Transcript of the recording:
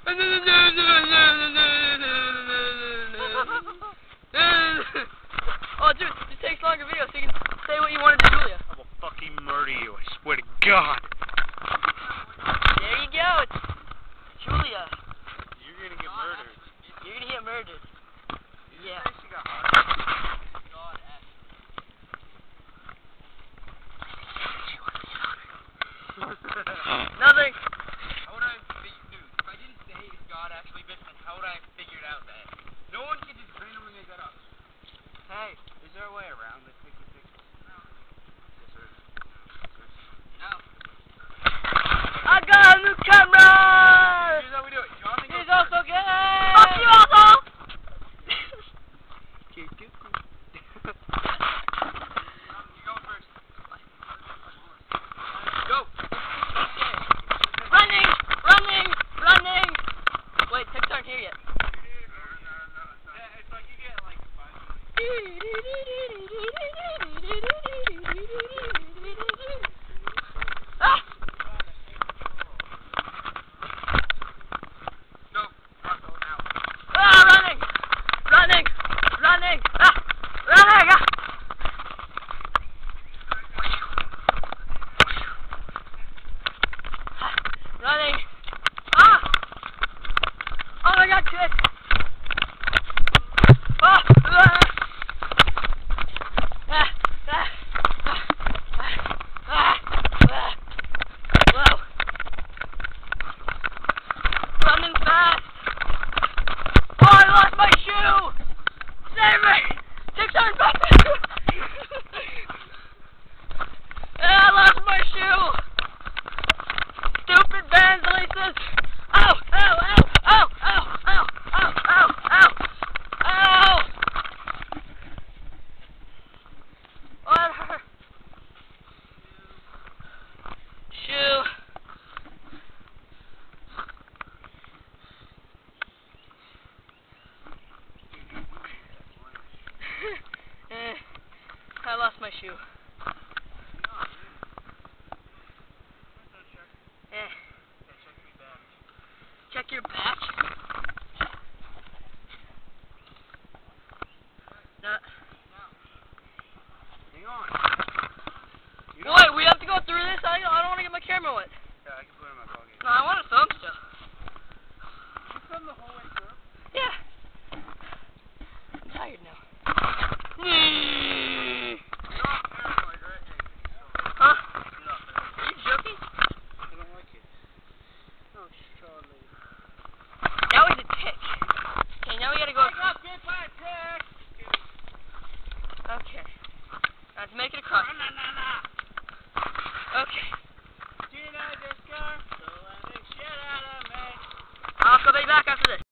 Oh, dude, this takes longer video so you can say what you wanted to Julia. I will fucking murder you, I swear to God. There you go. It's Julia. You're gonna get murdered. You're gonna get murdered. Yeah. She got hard. Nothing. How would I dude, if I didn't say if God actually exists, then how would I have figured out that? No one can just randomly make that up. Hey, is there a way around this sticky pixel? No. Yes, there is. No. I got a new camera! Here's how we do it. John He's also gay! Fuck you, asshole! You go first. Go! Running! Running! Running! Wait, tips aren't here yet. Yeah, it's like you get like 5 minutes. Ah! Go. Now. Ah, running! Running! Running! Ah! Running! Ah! Running! Ah! Oh my God, kid! Ah! Ah! Ah! Ah! Ah! Ah! Whoa! Running fast! Oh, I lost my shoe! Save me! Tips aren't back! I lost my shoe! Stupid Vans laces! Ow! Ow! Ow! Ow! Ow! Ow! Ow! Ow! Ow! Ow! Oh, that hurt. Shoe. I lost my shoe. Check your batch. No. Hang on. Wait, we have to go through this? I don't want to get my camera wet. Yeah, I can put it in my pocket. No, I want to film still. You film the whole way through? Yeah. I'm tired now. You're all paranoid, right? Huh? You're all paranoid. Are you joking? I don't like it. Oh, Charlie. That was a tick. Okay, now we gotta go. I got bit by a tick! Okay. Let's make it across. Na, na, na.